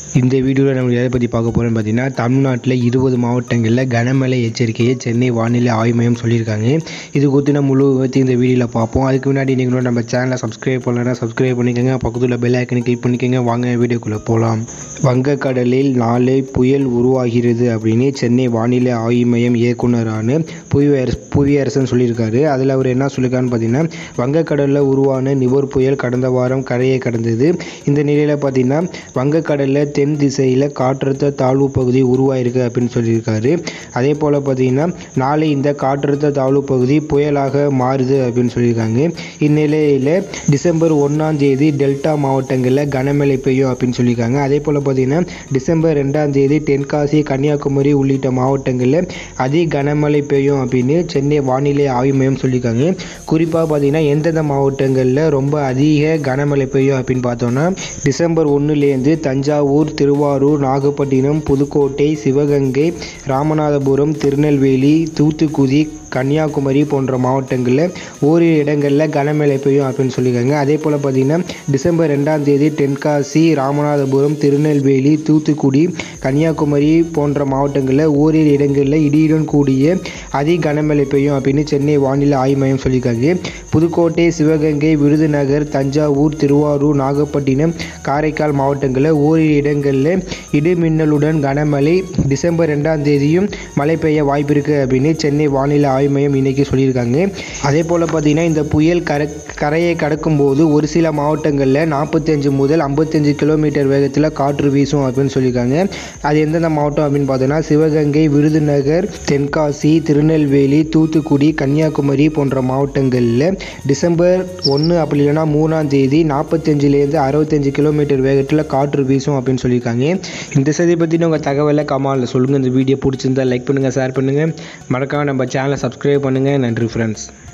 இந்த வீடியோவில் நம்ம எதை பற்றி பார்க்க போகிறோம்னு பார்த்தீங்கன்னா, தமிழ்நாட்டில் 20 மாவட்டங்களில் கனமழை எச்சரிக்கையை சென்னை வானிலை ஆய்வு மையம் சொல்லியிருக்காங்க. இது குறித்து முழு விவரத்தை இந்த வீடியோவில் பார்ப்போம். அதுக்கு முன்னாடி நீங்கள் நம்ம சேனலை சப்ஸ்கிரைப் பண்ணலைன்னா சப்ஸ்கிரைப் பண்ணிக்கோங்க, பக்கத்தில் பெல் ஐக்கனை கிளிக் பண்ணிக்கோங்க. வாங்க வீடியோக்குள்ளே போகலாம். வங்கக்கடலில் நாளை புயல் உருவாகிறது அப்படின்னு சென்னை வானிலை ஆய்வு மையம் இயக்குனரான புவியரசன் சொல்லியிருக்காரு. அதில் அவர் என்ன சொல்லியிருக்காருன்னு பார்த்தீங்கன்னா, வங்கக்கடலில் உருவான நிவர் புயல் கடந்த வாரம் கரையை கடந்தது. இந்த நிலையில் பார்த்தீங்கன்னா வங்கக்கடலில் தென் திசையில் காற்றழுத்த தாழ்வு பகுதி உருவாயிருக்கு அப்படின்னு சொல்லியிருக்காரு. அதே போல் பார்த்தீங்கன்னா நாளை இந்த காற்றழுத்த தாழ்வு பகுதி புயலாக மாறுது அப்படின்னு சொல்லியிருக்காங்க. இந்நிலையில் டிசம்பர் 1ஆம் தேதி டெல்டா மாவட்டங்களில் கனமழை பெய்யும் அப்படின்னு சொல்லியிருக்காங்க. அதே போல் பார்த்தீங்கன்னா டிசம்பர் 2ஆம் தேதி தென்காசி, கன்னியாகுமரி உள்ளிட்ட மாவட்டங்களில் அதிக கனமழை பெய்யும் அப்படின்னு சென்னை வானிலை ஆய்வு மையம் சொல்லியிருக்காங்க. குறிப்பாக பார்த்தீங்கன்னா எந்தெந்த மாவட்டங்களில் ரொம்ப அதிக கனமழை பெய்யும் அப்படின்னு பார்த்தோன்னா, டிசம்பர் 1லேருந்து தஞ்சாவூர், திருவாரூர், நாகப்பட்டினம், புதுக்கோட்டை, சிவகங்கை, ராமநாதபுரம், திருநெல்வேலி, தூத்துக்குடி, கன்னியாகுமரி போன்ற மாவட்டங்களில் ஓரிரு இடங்களில் கனமழை பெய்யும் அப்படின்னு சொல்லியிருக்காங்க. அதே போல் பார்த்திங்கன்னா டிசம்பர் 2ஆம் தேதி தென்காசி, ராமநாதபுரம், திருநெல்வேலி, தூத்துக்குடி, கன்னியாகுமரி போன்ற மாவட்டங்களில் ஓரிரு இடங்களில் இடியுடன் கூடிய அதிக கனமழை பெய்யும் அப்படின்னு சென்னை வானிலை ஆய்வு மையம் சொல்லியிருக்காங்க. புதுக்கோட்டை, சிவகங்கை, விருதுநகர், தஞ்சாவூர், திருவாரூர், நாகப்பட்டினம், காரைக்கால் மாவட்டங்களில் ஓரிரு இடங்களில் இடிமின்னலுடன் கனமழை டிசம்பர் 2ஆம் தேதியும் மழை பெய்ய வாய்ப்பு இருக்குது அப்படின்னு சென்னை வானிலை ஆய்வு மையம் இன்னைக்கு சொல்லியிருக்காங்க. அதே போல் பார்த்தீங்கன்னா இந்த புயல் கரையை கடக்கும் போது ஒரு சில மாவட்டங்களில் 45 முதல் 55 கிலோமீட்டர் வேகத்தில் காற்று வீசும் அப்படின்னு சொல்லியிருக்காங்க. அது எந்தெந்த மாவட்டம் அப்படின்னு பார்த்தோன்னா, சிவகங்கை, விருதுநகர், தென்காசி, திருநெல்வேலி, தூத்துக்குடி, கன்னியாகுமரி போன்ற மாவட்டங்களில் டிசம்பர் 1 அப்படி இல்லைன்னா 3ஆம் தேதி 45லேருந்து 65 கிலோமீட்டர் வேகத்தில் காற்று வீசும் அப்படின்னு சொல்லியிருக்காங்க. இந்த செய்தி பற்றின உங்கள் தகவலை கமெண்ட்ல சொல்லுங்கள். இந்த வீடியோ பிடிச்சிருந்தா லைக் பண்ணுங்கள், ஷேர் பண்ணுங்கள், மறக்காம நம்ம சேனலை சப்ஸ்கிரைப் பண்ணுங்கள். நன்றி ஃப்ரெண்ட்ஸ்.